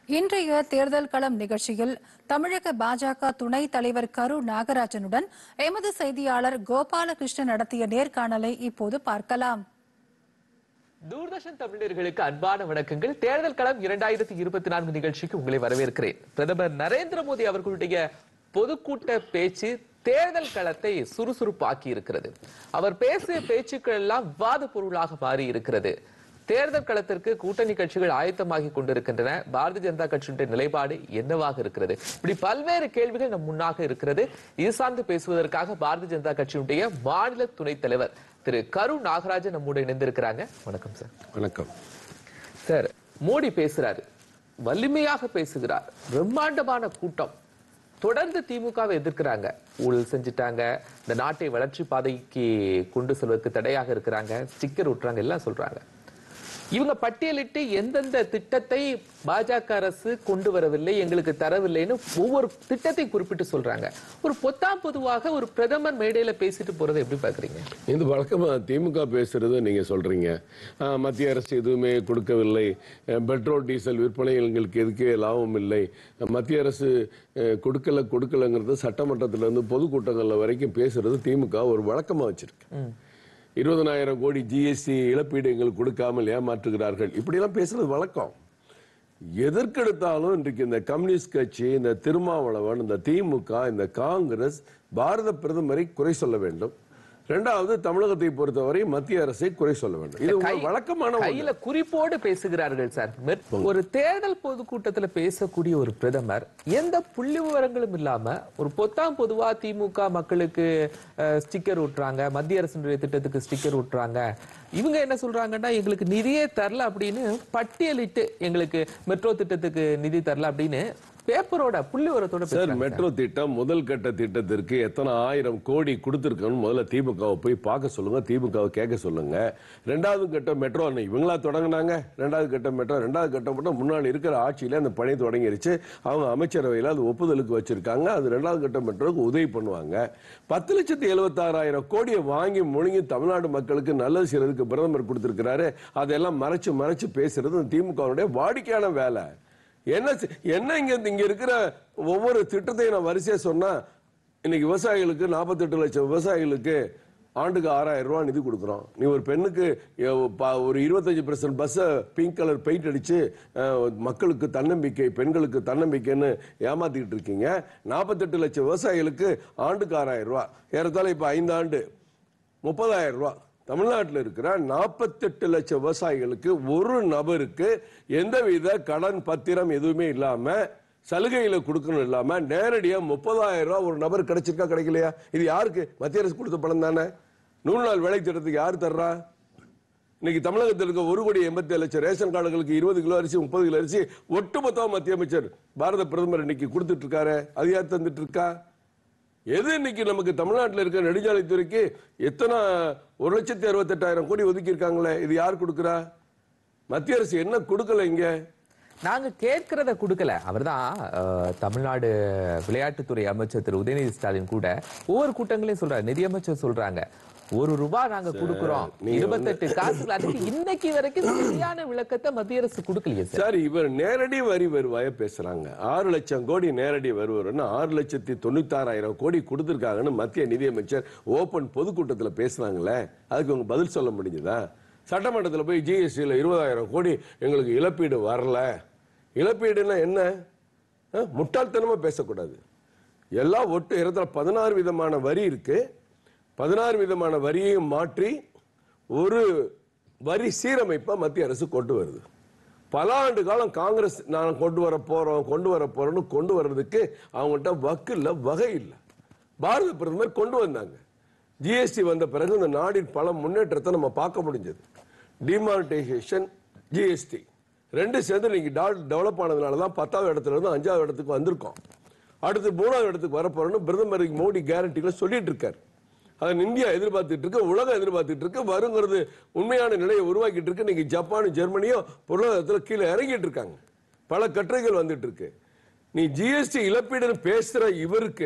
இன்றைய தேர்தல் களம் நிகழ்ச்சியில் தமிழக பாஜக துணைத் தலைவர் கரு நாகராஜனுடன் எமது செய்தியாளர் கோபாலகிருஷ்ணன் நடத்திய நேர்காணலை இப்போது பார்க்கலாம். தூர்தர்ஷன் தமிழர்களுக்கு அன்பான வணக்கங்கள். தேர்தல் களம் 2024 நிகழ்ச்சிக்கு உங்களை வரவேற்கிறேன். பிரதமர் நரேந்திர மோடி அவர்களுடைய பொதுக்கூட்ட பேச்சு தேர்தல் களத்தை சுறுசுறுப்பாக்கி இருக்கிறது. அவர் பேசிய பேச்சுக்கள் எல்லாம் விவாத பொருளாக மாறி இருக்கிறது. தேர்தல் களத்திற்கு கூட்டணி கட்சிகள் ஆயத்தமாகி கொண்டிருக்கின்றன. பாரதிய ஜனதா கட்சியினுடைய நிலைப்பாடு என்னவாக இருக்கிறது? இப்படி பல்வேறு கேள்விகள் நம் முன்னாக இருக்கிறது. இது சார்ந்து பேசுவதற்காக பாரதிய ஜனதா கட்சியினுடைய மாநில துணைத் தலைவர் திரு கரு நாகராஜன் நம்மோடு இணைந்திருக்கிறாங்க. வணக்கம் சார். வணக்கம் சார். மோடி பேசுறாரு, வலிமையாக பேசுகிறார், பிரம்மாண்டமான கூட்டம். தொடர்ந்து திமுகவை எதிர்க்கிறாங்க. ஊழல் செஞ்சுட்டாங்க, இந்த நாட்டை வளர்ச்சி பாதைக்கு கொண்டு செல்வதற்கு தடையாக இருக்கிறாங்க, ஸ்டிக்கர் விட்டுறாங்க, எல்லாம் சொல்றாங்க. இவங்க பட்டியலிட்டு எந்தெந்த திட்டத்தை பாஜக அரசு கொண்டு வரவில்லை, எங்களுக்கு தரவில்லைன்னு ஒவ்வொரு திட்டத்தை குறிப்பிட்டு சொல்றாங்க. ஒரு பொதுவாக ஒரு பிரதமர் மேடையில பேசிட்டு போறதை எப்படி பாக்குறீங்க? இந்த வழக்கமா திமுக பேசுறது நீங்க சொல்றீங்க, மத்திய அரசு எதுவுமே கொடுக்கவில்லை, பெட்ரோல் டீசல் விற்பனை எங்களுக்கு எதுக்கே லாபம் இல்லை, மத்திய அரசு கொடுக்கலங்கிறது சட்டமன்றத்துல இருந்து பொதுக்கூட்டங்கள்ல வரைக்கும் பேசுறது திமுக ஒரு வழக்கமா வச்சிருக்கு. 20,000 கோடி ஜிஎஸ்டி இழப்பீடு எங்களுக்கு கொடுக்காமல் ஏமாற்றுகிறார்கள், இப்படி எல்லாம் பேசுறது வழக்கம். எதற்கெடுத்தாலும் இன்றைக்கு இந்த கம்யூனிஸ்ட் கட்சி, இந்த திருமாவளவன், இந்த திமுக, இந்த காங்கிரஸ் பாரத பிரதமரை குறை சொல்ல வேண்டும். இரண்டாவது, தமிழகத்தை பொறுத்தவரை மத்திய அரசை குறை சொல்ல வேண்டும். இது வழக்கமான கையில குறிப்போடு பேசுகிறார்கள் சார். ஒரு தேர்தல் பொதுக்கூட்டத்தில் பேசக்கூடிய ஒரு பிரதமர் எந்த புள்ளி விவரங்களும் இல்லாம ஒரு பொதுவா திமுக மக்களுக்கு ஸ்டிக்கர் விட்டுறாங்க, மத்திய அரசுடைய திட்டத்துக்கு ஸ்டிக்கர் விட்டுறாங்க. இவங்க என்ன சொல்றாங்கன்னா, எங்களுக்கு நிதியே தரல அப்படின்னு பட்டியலிட்டு, எங்களுக்கு மெட்ரோ திட்டத்துக்கு நிதி தரல அப்படின்னு பேப்பரோட புள்ளி விவரத்தோட சார். மெட்ரோ திட்டம் முதல் கட்ட திட்டத்திற்கு எத்தனை 1000 கோடி கொடுத்திருக்கணும் முதல்ல திமுகவை போய் பார்க்க சொல்லுங்க, திமுகவை கேட்க சொல்லுங்க. ரெண்டாவது கட்ட மெட்ரோ இவங்களா தொடங்கினாங்க. ரெண்டாவது கட்ட மட்டும் முன்னாடி இருக்கிற ஆட்சியில அந்த பணி தொடங்கிருச்சு. அவங்க அமைச்சரவையில் அது ஒப்புதலுக்கு வச்சிருக்காங்க. அது ரெண்டாவது கட்ட மெட்ரோக்கு உதவி பண்ணுவாங்க. 10,76,000 கோடியை வாங்கி முழுங்கி தமிழ்நாடு மக்களுக்கு நல்லது செய்யறதுக்கு பிரதமர் கொடுத்திருக்கிறாரு. அதெல்லாம் மறைச்சு பேசுறது திமுகவுடைய வாடிக்கையான வேலை. என்ன இங்க இருக்கிற ஒவ்வொரு திட்டத்தையும் நான் வரிசையா சொன்னா, இன்னைக்கு விவசாயிகளுக்கு 48 லட்சம் விவசாயிகளுக்கு ஆண்டுக்கு 6,000 ரூபாய் நிதி கொடுக்குறோம். நீ ஒரு பெண்ணுக்கு ஒரு 25% பஸ்ஸை பிங்க் கலர் பெயிண்ட் அடிச்சு மக்களுக்கு தன்னம்பிக்கை, பெண்களுக்கு தன்னம்பிக்கைன்னு ஏமாத்திட்டு இருக்கீங்க. 48 லட்சம் விவசாயிகளுக்கு ஆண்டுக்கு 6,000 ரூபாய், ஏறத்தாழ இப்ப 5 ஆண்டு 30,000 ரூபாய். தமிழ்நாட்டில் இருக்கிற 48 லட்சம் விவசாயிகளுக்கு ஒரு நபருக்கு எந்தவித கடன் பத்திரம் எதுவுமே இல்லாம, சலுகையில கொடுக்கணும் இல்லாம நேரடியா 30,000 ரூபாய் ஒரு நபர் கிடைச்சிருக்கா, கிடைக்கலையா? இது யாருக்கு? மத்திய அரசு கொடுத்த பணம் தானே. 100 நாள் வேலை திட்டத்துக்கு யார் தர்றா? இன்னைக்கு தமிழகத்தில் இருக்க 1,87,00,000 லட்சம் ரேஷன் கார்டுகளுக்கு 20 கிலோ அரிசி, 30 கிலோ அரிசி ஒட்டுமொத்த மத்திய அமைச்சர் பாரத பிரதமர் இன்னைக்கு கொடுத்துட்டு இருக்காரு. அது யார் தந்துட்டு இருக்கா? எது இன்னைக்கு நமக்கு தமிழ்நாட்டில் இருக்க நெடுஞ்சாலைத்துறைக்கு எத்தனை 1,68,000 கோடி ஒதுக்கி இருக்காங்களே, இது யார் கொடுக்கிறா? மத்திய அரசு என்ன கொடுக்கல? இங்க நாங்க கேட்கிறத கொடுக்கல. அவர்தான் தமிழ்நாடு விளையாட்டுத்துறை அமைச்சர் திரு உதயநிதி ஸ்டாலின் கூட ஒவ்வொரு கூட்டங்களையும் சொல்றாரு. நிதியமைச்சர் சொல்றாங்க, ₹1 நாங்க கொடுக்கிறோம், 28 காசுகள். அதுக்கு இன்னைக்கு வரைக்கும் சரியான விளக்கத்தை மத்திய அரசு கொடுக்கலையே சார். இவர் நேரடி வரி வருவாய பேசுறாங்க. 6 லட்சம் கோடி நேரடி வரி வரும்னு 6,96,000 கோடி கொடுத்திருக்காங்கன்னு மத்திய நிதியமைச்சர் ஓபன் பொதுக்கூட்டத்தில் பேசுறாங்களே, அதுக்கு உங்க பதில் சொல்ல முடிஞ்சதா? சட்டமன்றத்தில் போய் ஜிஎஸ்டியில் 20,000 கோடி எங்களுக்கு இழப்பீடு வரல. இழப்பீடுன்னா என்ன? முட்டாள்தனமா பேசக்கூடாது. எல்லாம் ஒட்டு 16 விதமான வரி இருக்கு. 16 விதமான வரியையும் மாற்றி ஒரு வரி சீரமைப்பை மத்திய அரசு கொண்டு வருது. பல ஆண்டு காலம் காங்கிரஸ் நான் கொண்டு வர போறோம்னு கொண்டு வர்றதுக்கு அவங்கள்ட்ட வக்கு இல்லை, வகை இல்லை. பாரத பிரதமர் கொண்டு வந்தாங்க. ஜிஎஸ்டி வந்த பிறகு இந்த நாட்டின் பல முன்னேற்றத்தை நம்ம பார்க்க முடிஞ்சது. டிமானிட்டைசேஷன், ஜிஎஸ்டி ரெண்டு சேர்ந்து நீங்க டெவலப் ஆனதுனால தான் 10வது இடத்துல இருந்து 5வது இடத்துக்கு வந்திருக்கோம். அடுத்து 3வது இடத்துக்கு வரப்போறோம்னு பிரதமர் மோடி கேரண்டிகளை சொல்லிட்டு இருக்காரு. அதை இந்தியா எதிர்பார்த்துட்டு இருக்கு, உலகம் எதிர்பார்த்துட்டு இருக்கு. வருங்கிறது உண்மையான நிலையை உருவாக்கிட்டு இருக்கு. இன்னைக்கு ஜப்பானும் ஜெர்மனியும் பொருளாதாரத்தில் கீழே இறங்கிட்டு இருக்காங்க. பல கட்டுரைகள் வந்துட்டு இருக்கு. நீ ஜிஎஸ்டி இழப்பீடு பேசுற இவருக்கு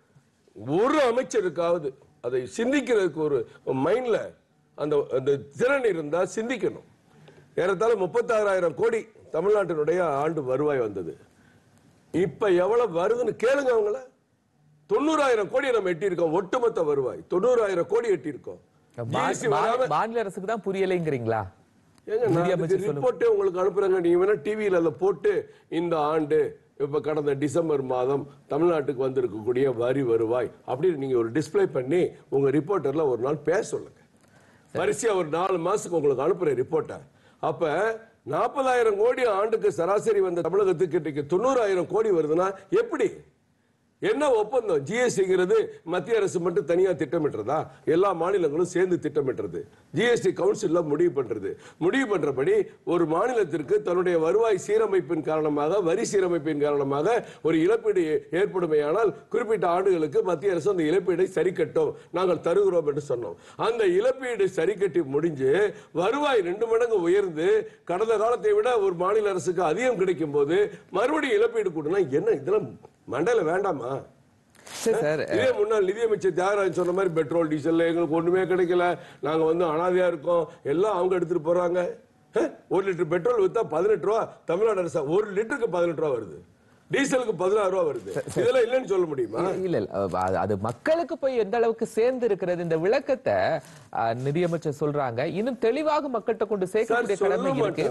ஒரு அமைச்சருக்காவது அதை சிந்திக்கிறதுக்கு ஒரு மைண்ட்ல அந்த திறன் இருந்தா சிந்திக்கணும். ஏறத்தாழ 36,000 கோடி தமிழ்நாட்டினுடைய ஆண்டு வருவாய் வந்தது. இப்ப எவ்வளவு வருதுன்னு கேளுங்க அவங்கள. 90,000 கோடி நம்ம எட்டியிருக்கோம். ஒட்டுமொத்த வருவாய் 90,000 கோடி எட்டியிருக்கோம். மாநில அரசுக்கு தான் புரியலைங்கிறீங்களா? ரிப்போர்ட்டே உங்களுக்கு அனுப்புறாங்க. நீங்க வேணா டிவியில அதை போட்டு இந்த ஆண்டு இப்ப கடந்த டிசம்பர் மாதம் தமிழ்நாட்டுக்கு வந்திருக்கக்கூடிய வரி வருவாய் அப்படின்னு நீங்க ஒரு டிஸ்பிளே பண்ணி உங்க ரிப்போர்ட்டர்ல ஒரு நாள் பேச சொல்லுங்க. வரிசையா ஒரு 4 மாசத்துக்கு உங்களுக்கு அனுப்புற ரிப்போர்ட்டர். அப்ப 40,000 கோடி ஆண்டுக்கு சராசரி வந்த தமிழகத்துக்கு 90,000 கோடி வருதுன்னா எப்படி? என்ன ஒப்பந்தம்? ஜிஎஸ்டிங்கிறது மத்திய அரசு மட்டும் தனியா திட்டமிட்டுறதா? எல்லா மாநிலங்களும் சேர்ந்து திட்டமிட்டுறது. ஜிஎஸ்டி கவுன்சில்ல முடிவு பண்றபடி ஒரு மாநிலத்திற்கு தன்னுடைய வருவாய் சீரமைப்பின் காரணமாக, வரி சீரமைப்பின் காரணமாக ஒரு இழப்பீடு ஏற்படுமையானால் குறிப்பிட்ட ஆண்டுகளுக்கு மத்திய அரசு அந்த இழப்பீடை சரி கட்டும், நாங்கள் தருகிறோம் என்று சொன்னோம். அந்த இழப்பீடு சரி கட்டி முடிஞ்சு வருவாய் 2 மடங்கு உயர்ந்து கடந்த காலத்தை விட ஒரு மாநில அரசுக்கு அதிகம் கிடைக்கும் போது மறுபடியும் இழப்பீடு கூட்டினா என்ன? இதெல்லாம் மண்டல வேண்டாமா? இதே முன்னாள் நிதியமைச்சர் தியாகராஜன் சொன்ன மாதிரி பெட்ரோல் டீசல் எங்களுக்கு ஒண்ணுமே கிடைக்கல, நாங்க அனாதையா இருக்கோம், எல்லாம் அவங்க எடுத்துட்டு போறாங்க. 1 லிட்டர் பெட்ரோல் வித்தா 18 ரூபா தமிழ்நாடு அரசு, 1 லிட்டருக்கு 18 ரூபா வருது, டீசலுக்கு 16 ரூபா வருது. இதெல்லாம் இல்லன்னு சொல்ல முடியுமா? இல்ல அது மக்களுக்கு போய் எந்த அளவுக்கு சேர்ந்து இருக்கிறது இந்த விளக்கத்தை நிதியமைச்சர் சொல்றாங்க. இன்னும் தெளிவாக மக்கள்கிட்ட கொண்டு சேர்க்கக்கூடிய கடமை இருக்கு.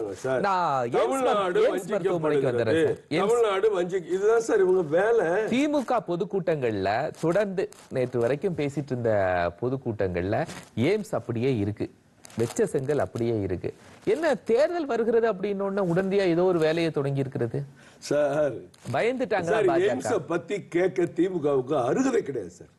தமிழ்நாடு இதுதான் சார் இவங்க வேலை. திமுக பொதுக்கூட்டங்கள்ல தொடர்ந்து நேற்று வரைக்கும் பேசிட்டு இருந்த பொதுக்கூட்டங்கள்ல எய்ம்ஸ் அப்படியே இருக்கு, வெச்ச செங்கல் அப்படியே இருக்கு. என்ன தேர்தல் வருகிறது அப்படின்னு உடனடியா ஏதோ ஒரு வேலையை தொடங்கி இருக்கிறது சார். பயந்துட்டாங்க. பத்தி கேட்க திமுகவுக்கு அருகதை கிடையாது சார்.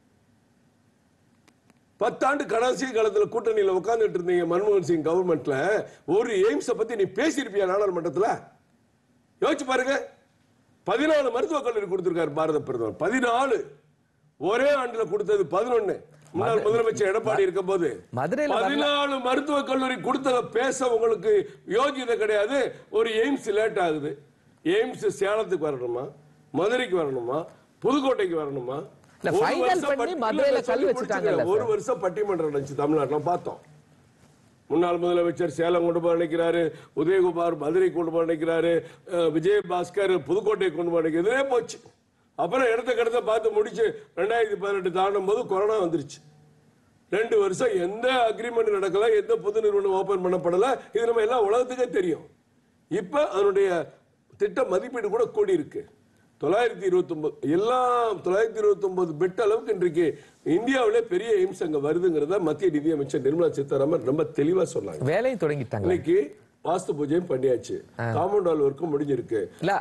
10 ஆண்டு கடைசி காலத்துல கூட்டணியில உட்கார்ந்துட்டு இருந்தீங்க மன்மோகன் சிங் கவர்மெண்ட்ல. ஒரு எய்ம்ஸ் பத்தி நீ பேசியிருப்பியா நாடாளுமன்றத்துல? யோசிச்சு பாருங்க. 14 மருத்துவக் கல்லூரி கொடுத்திருக்காரு பாரத பிரதமர். 14 ஒரே ஆண்டுல கொடுத்தது 11. முன்னாள் முதலமைச்சர் எடப்பாடி இருக்கும் போது 14 மருத்துவக் கல்லூரி கொடுத்தத பேச உங்களுக்கு யோகியதை கிடையாது. ஒரு எய்ம்ஸ் லேட் ஆகுது. எய்ம்ஸ் சேலத்துக்கு வரணுமா, மதுரைக்கு வரணுமா, புதுக்கோட்டைக்கு வரணுமா? ஒரு வருஷம் பட்டிமன்றம் நடந்துச்சு தமிழ்நாட்டில் பார்த்தோம். முன்னாள் முதலமைச்சர் சேலம் கொண்டு போய் நினைக்கிறாரு, உதயகுமார் மதுரை கொண்டு போய் நினைக்கிறாரு, விஜயபாஸ்கர் புதுக்கோட்டை கொண்டு போய் நினைக்கிறதே போச்சு. அப்புறம் இடத்த பார்த்து முடிச்சு 2018 தாண்டும் போது கொரோனா வந்துருச்சு. 2 வருஷம் எந்த அக்ரிமெண்ட் நடக்கல, எந்த புது நிறுவனம் ஓபன் பண்ணப்படல. இது நம்ம எல்லாம் உலகத்துக்கே தெரியும். இப்ப அதனுடைய திட்ட மதிப்பீடு கூட கூடி இருக்கு. 929 எல்லாம் 929 பெட் அளவுக்கு இன்றைக்கு இந்தியாவிலே பெரிய எய்ம்ஸ் அங்க வருதுங்கிறத மத்திய நிதியமைச்சர் நிர்மலா சீதாராமன் ரொம்ப தெளிவா சொன்னாங்க. வேலையும் தொடங்கிட்டாங்க. இன்னைக்கு வாஸ்து பூஜையும் பண்ணியாச்சு, காம்பவுண்ட் வால் ஒர்க்கும் முடிஞ்சிருக்கு.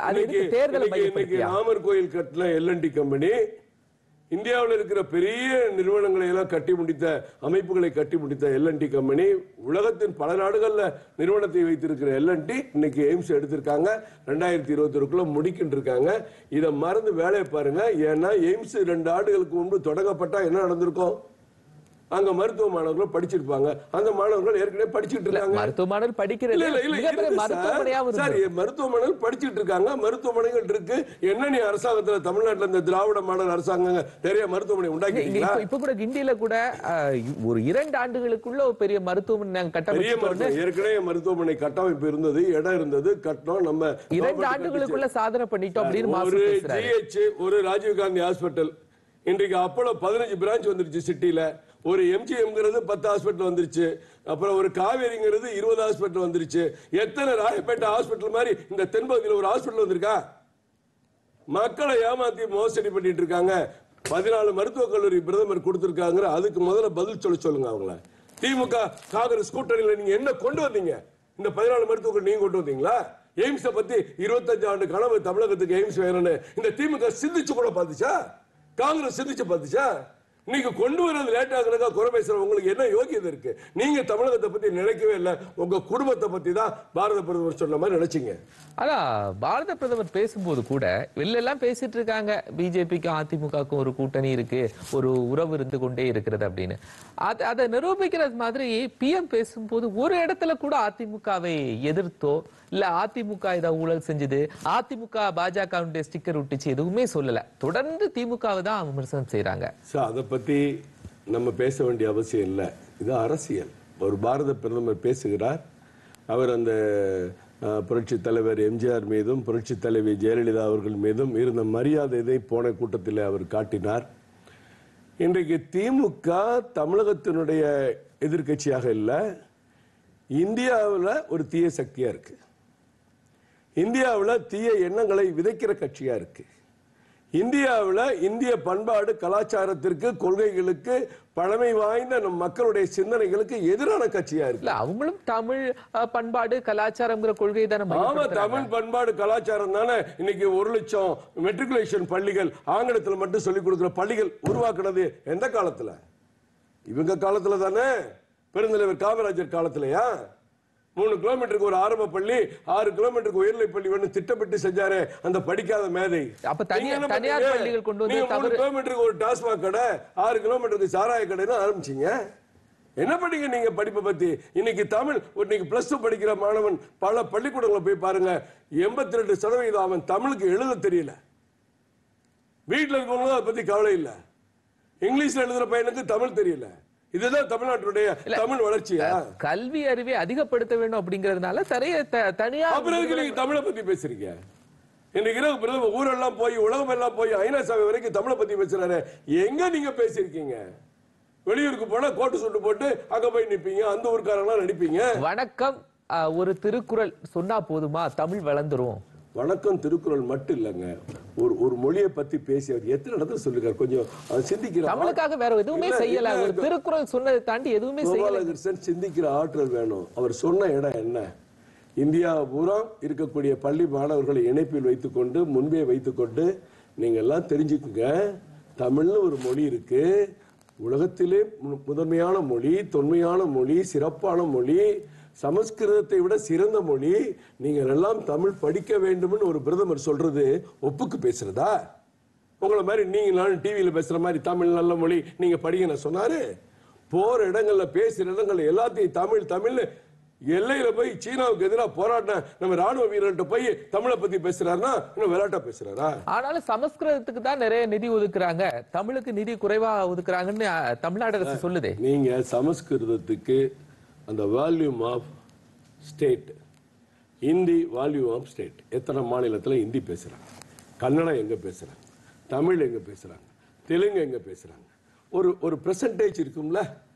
ராமர் கோயில் கட்டின எல்என்டி கம்பெனி இந்தியாவில் இருக்கிற பெரிய நிறுவனங்களை எல்லாம் கட்டி முடித்த, அமைப்புகளை கட்டி முடித்த எல்என்டி கம்பெனி, உலகத்தின் பல நாடுகள்ல நிறுவனத்தை வைத்திருக்கிற எல்என்டி இன்னைக்கு எய்ம்ஸ் எடுத்திருக்காங்க. 2021 முடிக்கிட்டு இருக்காங்க. இதை மறந்து வேலையை பாருங்க. ஏன்னா எய்ம்ஸ் 2 ஆண்டுகளுக்கு முன்பு தொடங்கப்பட்டா என்ன நடந்திருக்கும்? அங்க மருத்துவ மாணவர்கள் படிச்சிருப்பாங்க. அந்த மாணவர்கள் ஏற்கனவே படிச்சுட்டு இருக்காங்க. மருத்துவ மாணவர் படிக்கிறது மருத்துவமனைகள் படிச்சுட்டு இருக்காங்க. மருத்துவமனைகள் இருக்கு. என்ன நீ அரசாங்கத்துல தமிழ்நாட்டுல இந்த திராவிட மாடல் அரசாங்கம் நிறைய மருத்துவமனை உண்டாக்கி இப்ப கூட கிண்டியில கூட ஒரு 2 ஆண்டுகளுக்குள்ள பெரிய மருத்துவமனை கட்டமைப்பு, ஏற்கனவே மருத்துவமனை கட்டமைப்பு இருந்தது, இடம் இருந்தது, கட்டணம். நம்ம 2 ஆண்டுகளுக்குள்ள சாதனை பண்ணிட்டோம் அப்படின்னு. ஒரு ராஜீவ்காந்தி ஹாஸ்பிட்டல் இன்றைக்கு அப்போலோ 15 பிரான்ச் வந்துருச்சு சிட்டில. ஒரு எம்ஜிஎம்ங்கிறது 10 ஹாஸ்பிட்டல் வந்துருச்சு. அப்புறம் ஒரு காவேரிங்கிறது 20 ஹாஸ்பிட்டல் வந்துருச்சு. எத்தனை ராயப்பேட்டை ஹாஸ்பிட்டல் மாதிரி இந்த தென்பகுதியில் ஒரு ஹாஸ்பிட்டல் வந்திருக்கா? மக்களை ஏமாத்தி மோசடி பண்ணிட்டு இருக்காங்க. 14 மருத்துவக் கல்லூரி பிரதமர் கொடுத்திருக்காங்க. அதுக்கு முதல்ல பதில் சொல்லுங்க அவங்கள. திமுக காங்கிரஸ் கூட்டணியில் நீங்க என்ன கொண்டு வந்தீங்க? இந்த 14 மருத்துவக் கல்லூரி நீங்க கொண்டு வந்தீங்களா? எய்ம்ஸ் பத்தி 25 ஆண்டு கனவு தமிழகத்துக்கு எய்ம்ஸ் வேணும்னு இந்த திமுக சிந்திச்சு கூட பார்த்துச்சா? காங்கிரஸ் சிந்திச்சு பார்த்துச்சா? நீங்க கொண்டு வரது லேட் ஆகுறதா குறை பேசுற உங்களுக்கு என்ன யோகியதை இருக்கு? நீங்க தமிழகத்தை பத்தி நினைக்கவே இல்லை. உங்க குடும்பத்தை பத்தி தான் பாரத பிரதமர் சொன்ன மாதிரி நினைச்சீங்க. ஆனா பாரத பிரதமர் பேசும்போது கூட வெளியெல்லாம் பேசிட்டு இருக்காங்க, பிஜேபிக்கும் அதிமுகவுக்கும் ஒரு கூட்டணி இருக்கு, ஒரு உறவு இருந்து கொண்டே இருக்கிறது அப்படின்னு. அதை நிரூபிக்கிறது மாதிரி பிஎம் பேசும்போது ஒரு இடத்துல கூட அதிமுகவை எதிர்த்தோ இல்ல அதிமுக ஏதாவது ஊழல் செஞ்சது, அதிமுக பாஜக ஸ்டிக்கர் விட்டுச்சு எதுவுமே சொல்லல. தொடர்ந்து திமுகவை தான் விமர்சனம் செய்யறாங்க. அதை பத்தி நம்ம பேச வேண்டிய அவசியம் இல்லை. இது அரசியல். ஒரு பாரத பிரதமர் பேசுகிறார். அவர் அந்த புரட்சி தலைவர் எம்ஜிஆர் மீதும் புரட்சி தலைவி ஜெயலலிதா அவர்கள் மீதும் இருந்த மரியாதை போன கூட்டத்தில் அவர் காட்டினார். இன்றைக்கு திமுக தமிழகத்தினுடைய எதிர்கட்சியாக இல்லை, இந்தியாவில் ஒரு தீய சக்தியா இருக்கு. இந்தியாவில் தீய எண்ணங்களை விதைக்கிற கட்சியா இருக்கு. இந்தியாவில் இந்திய பண்பாடு கலாச்சாரத்திற்கு கொள்கைகளுக்கு பழமை வாய்ந்த நம் மக்களுடைய சிந்தனைகளுக்கு எதிரான கட்சியா இருக்கு. அவங்களும் தமிழ் பண்பாடு கலாச்சாரம்ங்கிற கொள்கை தானே. ஆமா, தமிழ் பண்பாடு கலாச்சாரம் தானே இன்னைக்கு 1 லட்சம் மெட்ரிகுலேஷன் பள்ளிகள் ஆங்கிலத்துல மட்டும் சொல்லிக் கொடுக்கிற பள்ளிகள் உருவாக்குனது எந்த காலத்துல? இவங்க காலத்துல தானே. பெருந்தலைவர் காமராஜர் காலத்திலயா? 3 கிலோமீட்டருக்கு ஒரு ஆரம்ப பள்ளி, 6 கிலோமீட்டருக்கு உயர்நிலை பள்ளி வேணும் திட்டமிட்டு செஞ்சாரு அந்த படிக்காத மேதை. அப்ப தனியார் பள்ளிகள் கொண்டு வந்து 3 கிலோமீட்டருக்கு ஒரு டாஸ்மாக் கடை, 6 கிலோமீட்டருக்கு சாராய கடைன்னு ஆரம்பிச்சீங்க. என்ன படிங்க நீங்க படிப்பை பத்தி? இன்னைக்கு தமிழ் இன்னைக்கு +2 படிக்கிற மாணவன் பல பள்ளிக்கூடங்களை போய் பாருங்க, 82% அவன் தமிழுக்கு எழுத தெரியல. வீட்டில் இருக்கவங்க அதை பத்தி கவலை இல்லை. இங்கிலீஷ்ல எழுதுற பையனுக்கு தமிழ் தெரியல. இதுதான் தமிழ்நாட்டுடைய தமிழ் வளர்ச்சியா? கல்வி அறிவை அதிகப்படுத்த வேண்டும் அப்படிங்கறதுனால தனியார் நீங்க தமிழை பத்தி பேசுறீங்க. இன்னைக்கு ஊரெல்லாம் போய் உலகம் எல்லாம் போய் ஐநா சபை வரைக்கும் தமிழை பத்தி பேசுறாரு. எங்க நீங்க பேசிருக்கீங்க? வெளியூருக்கு போனா கோட்டு சுட்டு போட்டு அங்க போய் நிப்பீங்க, அந்த ஊருக்காரங்களா நடிப்பீங்க. வணக்கம் ஒரு திருக்குறள் சொன்னா போதுமா தமிழ் வளர்ந்துரும்? வணக்கம் திருக்குறள் மட்டும் இல்லங்க, ஒரு மொழியை பத்தி பேசி அவர் எத்தனை இடத்துல சொல்லிருக்காரு. கொஞ்சம் சிந்திக்கிற தமிழுக்காக வேற எதுவுமே செய்யல. ஒரு திருக்குறள் சொன்னதை தாண்டி எதுவுமே செய்யல. சிந்திக்கிற ஆற்றல் வேணும். அவர் சொன்ன இடம் என்ன? இந்தியா பூரா இருக்கக்கூடிய பள்ளி மாணவர்களை இணைப்பில் வைத்துக்கொண்டு முன்பே வைத்துக்கொண்டு நீங்க எல்லாம் தெரிஞ்சுக்குங்க, தமிழ்னு ஒரு மொழி இருக்கு, உலகத்திலே முதன்மையான மொழி, தொன்மையான மொழி, சிறப்பான மொழி, சமஸ்கிருதத்தை விட சிறந்த மொழி, நீங்கள் எல்லாம் தமிழ் படிக்க வேண்டும் ஒரு பிரதமர் சொல்றது ஒப்புக்கு பேசுறதா? உங்களை மாதிரி நீங்க நானும் டிவியில பேசுற மாதிரி தமிழ் நல்ல மொழி நீங்க படிக்க சொன்னாரு? போற இடங்கள்ல பேசுற இடங்கள்ல எல்லாத்தையும் தமிழ் தமிழ்னு எல்லையில போய் சீனாவுக்கு எதிராக போராட்ட நம்ம ராணுவ வீரர்கிட்ட போய் தமிழை பத்தி பேசுறாருன்னா இன்னும் விளையாட்டா பேசுறாரா? ஆனாலும் சமஸ்கிருதத்துக்கு தான் நிறைய நிதி ஒதுக்குறாங்க, தமிழுக்கு நிதி குறைவா ஒதுக்குறாங்கன்னு தமிழ்நாடு அரசு சொல்லுதே. நீங்க சமஸ்கிருதத்துக்கு அந்த volume of state, Hindi volume of state, எத்தனை மாநிலத்தில் இந்தி பேசுறாங்க, கன்னடம் எங்க பேசுறாங்க, தமிழ் எங்க பேசுறாங்க, தெலுங்கு எங்க பேசுறாங்க, ஒரு பெர்சன்டேஜ் இருக்கும்ல.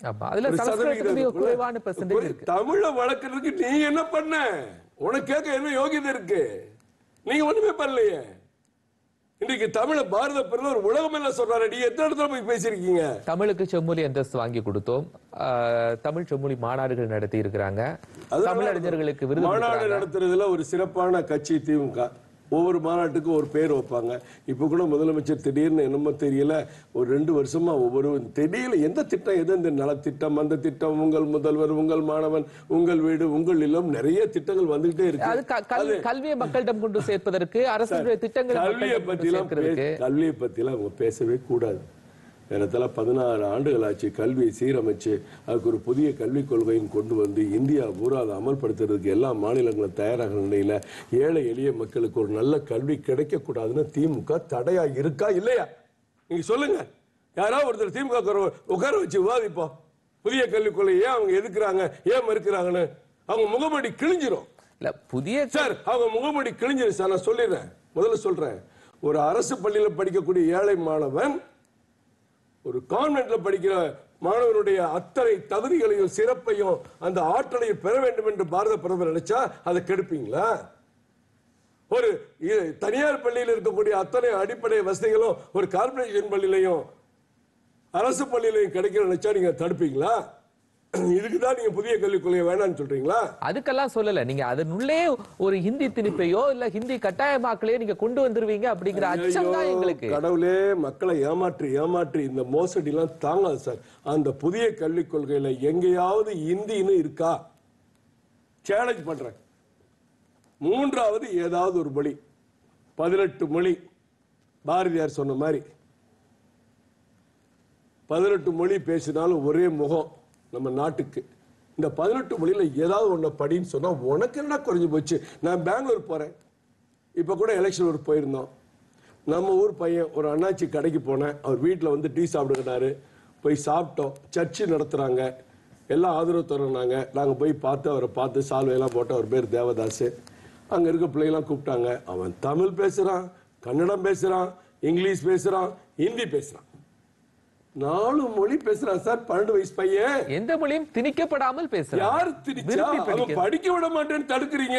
தமிழை வளர்க்கறதுக்கு நீ என்ன பண்ண? உனக்கு கேட்க என்ன யோகியதை இருக்கு? நீங்க ஒண்ணுமே பண்ணலையே. இன்னைக்கு தமிழ பாரத பிரதமர் உலகம் எல்லாம் சொல்றாரு, நீ எத்தனை இடத்துல போய் பேசிருக்கீங்க? தமிழுக்கு செம்மொழி அந்தஸ்து வாங்கி கொடுத்தோம், தமிழ் செம்மொழி மாநாடுகள் நடத்தி இருக்கிறாங்க, தமிழறிஞர்களுக்கு விருது மாநாடு நடத்துறதுல ஒரு சிறப்பான கட்சி திமுக. ஒவ்வொரு மாநாட்டுக்கும் ஒரு பேர் வைப்பாங்க. இப்ப கூட முதலமைச்சர் திடீர்னு என்னமோ தெரியல, ஒரு 2 வருஷமா ஒவ்வொரு தெரியல எந்த திட்டம், எது இந்த நலத்திட்டம், அந்த திட்டம், உங்கள் முதல்வர், உங்கள் மாணவன், உங்கள் வீடு, உங்கள் இல்லம், நிறைய திட்டங்கள் வந்துகிட்டே இருக்கு. கல்வியை மக்களிடம் கொண்டு சேர்ப்பதற்கு அரசு திட்டங்கள். கல்வியை பத்திலாம் அவங்க பேசவே கூடாது. ஏறத்தாழ 16 ஆண்டுகள் ஆச்சு கல்வியை சீரமைச்சு அதுக்கு ஒரு புதிய கல்விக் கொள்கையும் கொண்டு வந்து இந்தியா பூரா அதை அமல்படுத்துறதுக்கு எல்லா மாநிலங்களும் தயாராக நிலையில ஏழை எளிய மக்களுக்கு ஒரு நல்ல கல்வி கிடைக்க கூடாதுன்னு திமுக தடையா இருக்கா இல்லையா? நீங்க சொல்லுங்க. யாராவது ஒருத்தர் திமுக உட்கார வச்சு விவாதிப்போம். புதிய கல்விக் கொள்கை ஏன் அவங்க எதுக்குறாங்க, ஏன் மறுக்கிறாங்கன்னு அவங்க முகமடி கிழிஞ்சிரும். இல்ல புதிய சார் அவங்க முகமடி கிழிஞ்சிரும் சார். நான் சொல்லிடுறேன், முதல்ல சொல்றேன். ஒரு அரசு பள்ளியில படிக்கக்கூடிய ஏழை மாணவன் ஒரு கான்வென்ட்ல படிக்கிற மாணவனுடைய அத்தனை தகுதிகளையும் சிறப்பையும் அந்த ஆற்றலையும் பெற வேண்டும் என்று பாரத பிரதமர் நினைச்சா அதை கெடுப்பீங்களா? ஒரு தனியார் பள்ளியில் இருக்கக்கூடிய அத்தனை அடிப்படை வசதிகளும் ஒரு கார்பரேஷன் பள்ளியிலையும் அரசு பள்ளியிலையும் கிடைக்க நினைச்சா நீங்க தடுப்பீங்களா? இதுக்குதான் நீங்க புதிய கல்விக் கொள்கை வேணாம்னு சொல்றீங்களா? அதுக்கெல்லாம் சொல்லல. நீங்க அதனுள்ளே ஒரு ஹிந்தி திணிப்பையோ இல்ல ஹிந்தி கட்டாயமாக்கலையோ நீங்க கொண்டு வந்துருவீங்க அப்படிங்கிற அச்சம் தான் எங்களுக்கு. கடவுளே, மக்களை ஏமாற்றி ஏமாற்றி இந்த மோசடி எல்லாம் தாங்காது சார். அந்த புதிய கல்விக் கொள்கையில எங்கேயாவது ஹிந்தின்னு இருக்கா? சேலஞ்ச் பண்றேன். 3வது ஏதாவது ஒரு மொழி, 18 மொழி. பாரதியார் சொன்ன மாதிரி 18 மொழி பேசினாலும் ஒரே முகம் நம்ம நாட்டுக்கு. இந்த 18 மொழியில ஏதாவது ஒண்ணு படின்னு சொன்னா உனக்கு என்ன குறைஞ்சு போச்சு? நான் பெங்களூர் போறேன், இப்ப கூட எலெக்ஷன் ஊருக்கு போயிருந்தோம். நம்ம ஊர் பையன் ஒரு அண்ணாச்சி கடைக்கு போனேன், அவர் வீட்டில் வந்து டீ சாப்பிடுகிறாரு. போய் சாப்பிட்டோம். சர்ச்சு நடத்துறாங்க, எல்லாம் ஆதரவு தரோம். நாங்கள் போய் பார்த்து அவரை பார்த்து சால்வையெல்லாம் போட்டு, அவர் பேர் தேவதாஸ். அங்க இருக்க பிள்ளைங்களாம் கூப்பிட்டாங்க. அவன் தமிழ் பேசுறான், கன்னடம் பேசுறான், இங்கிலீஷ் பேசுறான், ஹிந்தி பேசுறான். 4 மொழி பேசுறான் சார். 12 வயசு பையன். எந்த மொழியும் திணிக்கப்படாமல் பேசுறான். யார் திணிச்சா? அவன் படிக்க விட மாட்டேன்னு தடுக்கிறீங்க.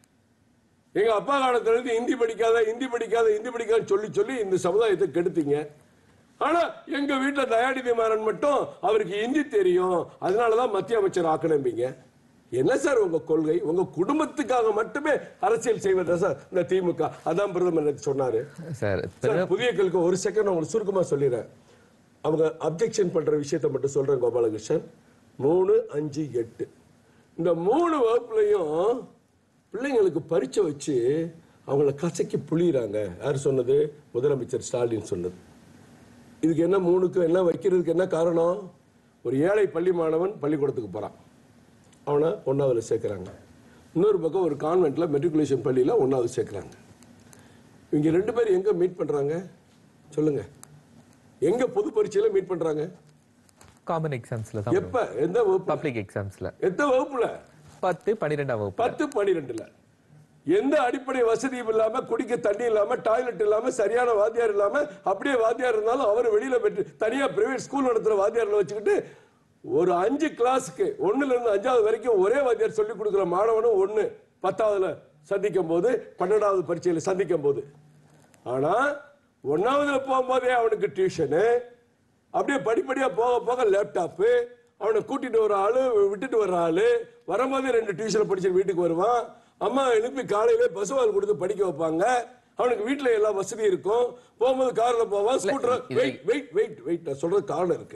எங்க அப்பா காலத்துல இருந்து ஹிந்தி படிக்காத, ஹிந்தி படிக்காத, ஹிந்தி படிக்காத சொல்லி சொல்லி இந்த சமுதாயத்தை கெடுத்தீங்க. ஆனா எங்க வீட்டுல தயாநிதி மாறன் மட்டும் அவருக்கு ஹிந்தி தெரியும், அதனாலதான் மத்திய அமைச்சர் ஆக்கணும்பீங்க. என்ன சார் உங்க கொள்கை? உங்க குடும்பத்துக்காக மட்டுமே அரசியல் செய்வதா சார் இந்த திமுக? அதான் பிரதமர் சொன்னாரு சார். புதிய கல்வி ஒரு செகண்ட் உங்களுக்கு சுருக்கமா சொல்லிடுறேன். அவங்க அப்ஜெக்ஷன் பண்ற விஷயத்தை மட்டும் சொல்றேன் கோபாலகிருஷ்ணன். 3, 5, 8 இந்த 3 வகுப்புலையும் பிள்ளைங்களுக்கு பரீட்சை வச்சு அவங்கள கசக்கி புளியறாங்க. யார் சொன்னது? முதலமைச்சர் ஸ்டாலின் சொன்னது. இதுக்கு என்ன 3க்கு என்ன வைக்கிறதுக்கு என்ன காரணம்? ஒரு ஏழை பள்ளி மாணவன் பள்ளிக்கூடத்துக்கு போறான், அவனை 1வது சேர்க்கிறாங்க. இன்னொரு பக்கம் ஒரு கான்வென்ட்ல மெட்ரிகுலேஷன் பள்ளியில 1வது சேர்க்கிறாங்க. இவங்க 2 பேரும் எங்க மீட் பண்றாங்க சொல்லுங்க? எங்க பொது பரீட்சையில மீட் பண்றாங்க? காமன் எக்ஸாம்ஸ்ல தான். எப்ப? எந்த வகுப்பு? பப்ளிக் எக்ஸாம்ஸ்ல. எந்த வகுப்புல? 10, 12ஆம் வகுப்பு. 10, 12ல. எந்த அடிப்படை வசதியும் இல்லாம, குடிக்க தண்ணி இல்லாம, டாய்லெட் இல்லாம, சரியான வாத்தியார் இல்லாம, அப்படியே வாத்தியார் இருந்தாலும் அவர் வெளியில பெற்று தனியா பிரைவேட் ஸ்கூல் நடத்துற வாத்தியார்ல வச்சுக்கிட்டு ஒரு 5 கிளாஸ்க்கு 1ல இருந்து 5வது வரைக்கும் ஒரே வாத்தியார் சொல்லி கொடுக்கிற மாணவனும் 1 10வதுல சந்திக்கும் போது, 12வது பரீட்சையில சந்திக்கும் போது. ஆனா 1வதுல போகும்போதே அவனுக்கு டியூஷனு, அப்படியே படிப்படியா போக போக லேப்டாப்பு, அவனை கூட்டிட்டு வர ஆளு, விட்டுட்டு வர்ற ஆளு, வரும்போதே 2 டியூஷன் படிச்சு வீட்டுக்கு வருவான். அம்மா எழுப்பி காலையில பசுவால் கொடுத்து படிக்க வைப்பாங்க. அவனுக்கு வீட்டுல எல்லா வசதியும் இருக்கும். போகும்போது கார்ல போவான், ஸ்கூட்டர். வெயிட் நான் சொல்றது காரணம் இருக்கு.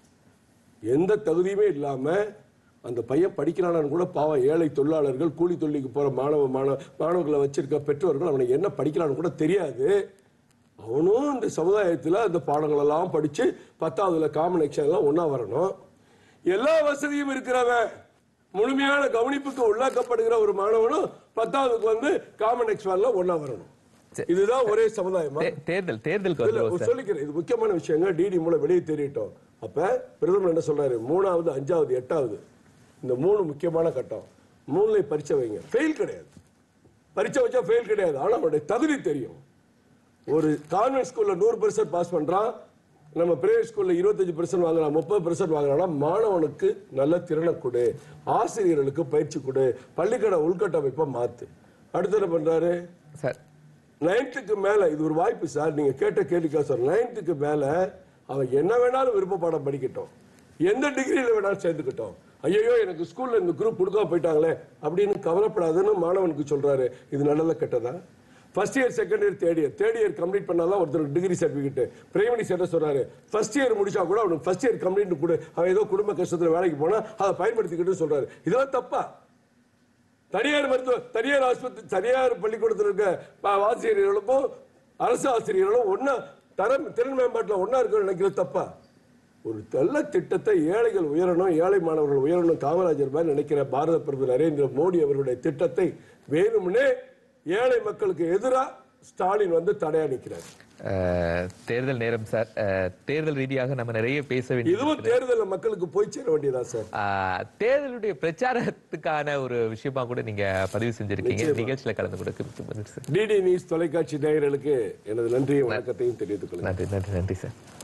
எந்த தகுதியுமே இல்லாம அந்த பையன் படிக்கிறானு கூட பாவம் ஏழை தொழிலாளர்கள், கூலி தொழிலுக்கு போற மாணவர்களை வச்சிருக்க பெற்றோர்கள் அவனை என்ன படிக்கிறான்னு கூட தெரியாது. அவனும் இந்த சமுதாயத்தில் அந்த பாடங்கள் எல்லாம் படிச்சு 10வதுல காமன் எக்ஸாம் ஒன்னா வரணும். எல்லா வசதியும் இருக்கிறவன், முழுமையான கவனிப்புக்கு உள்ளாக்கப்படுகிற ஒரு மாணவனும் 10வதுக்கு வந்து காமன் எக்ஸாம்ல ஒன்னா வரணும். இதுதான் ஒரே சமுதாயமா? தேர்தல் சொல்லிக்கிறேன். இது முக்கியமான விஷயங்க. டிடி மூலம் வெளியே தெரியிட்டோம். அப்ப பிரதமர் என்ன சொல்றாரு? 3வது, 5வது, 8வது இந்த 3 முக்கியமான கட்டம். 3ல பரீட்சை வைங்க. ஃபெயில் கிடையாது. பரீட்சை வச்சா ஃபெயில் கிடையாது. ஆனா அவனுடைய தகுதி தெரியும். ஒரு கான்வென்ட் ஸ்கூல்ல 100% பாஸ் பண்றான், நம்ம பிரைவேட் ஸ்கூல்ல 25% வாங்கலாம், 30% வாங்கலாம். மாணவனுக்கு நல்ல திறனை கொடு, ஆசிரியர்களுக்கு பயிற்சி கொடு, பள்ளிக்கட உள்கட்டமைப்பை மாத்து. அடுத்து என்ன பண்றாரு சார்? 9க்கு மேல இது ஒரு வாய்ப்பு சார். நீங்க கேட்ட கேள்விக்கா சார். 9க்கு மேல அவன் என்ன வேணாலும் விருப்ப பாடம் படிக்கட்டும், எந்த டிகிரியில வேணாலும் சேர்ந்துக்கிட்டோம். ஐயோ எனக்கு ஸ்கூல்ல இந்த குரூப் கொடுக்காம போயிட்டாங்களே அப்படின்னு கவலைப்படாதுன்னு மாணவனுக்கு சொல்றாரு. இது நல்லதா கெட்டதா? First year, second year, third year complete பண்ணாதான் ஒருத்தருக்கு டிகிரி சர்டிபிகேட். பிரைம் மினிஸ்டர் என்ன சொல்றாரு? ஃபர்ஸ்ட் இயர் முடிச்சா கூட அவனுக்கு ஃபர்ஸ்ட் இயர் கம்ப்ளீட் கொடு, அவன் ஏதோ குடும்ப கஷ்டத்துல வேலைக்கு போனா அதை பயன்படுத்திக்கிட்டு சொல்றாரு. இதெல்லாம் தப்பா? தனியார் மருத்துவ, தனியார் ஆஸ்பத்திரி, தனியார் பள்ளிக்கூடத்தில் இருக்க ஆசிரியர்களுக்கும் அரசு ஆசிரியர்களும் ஒன்னா திறன் மேம்பாட்டில் ஒன்னா இருக்க நினைக்கிறது தப்பா? ஒரு நல்ல திட்டத்தை ஏழைகள் உயரணும், ஏழை மாணவர்கள் உயரணும், காமராஜர் மாதிரி நினைக்கிற பாரத பிரதமர் நரேந்திர மோடி அவருடைய திட்டத்தை வேணும்னே ஏழை மக்களுக்கு எதிராக ஸ்டாலின் வந்து தடையா நிற்கிறார். தேர்தல் நேரம் சார். தேர்தல் ரீதியாக நம்ம நிறைய பேச வேண்டியது. இதுவும் தேர்தல் மக்களுக்கு போய் சேர வேண்டியதா சார்? தேர்தலுடைய பிரச்சாரத்துக்கான ஒரு விஷயமா கூட நீங்க பதிவு செஞ்சிருக்கீங்க. நிகழ்ச்சியில கலந்து கொடுக்க டிடி நியூஸ் தொலைக்காட்சி நேயர்களுக்கு எனது நன்றியை வணக்கத்தையும் தெரிவித்துக் கொள்கிறேன். நன்றி சார்.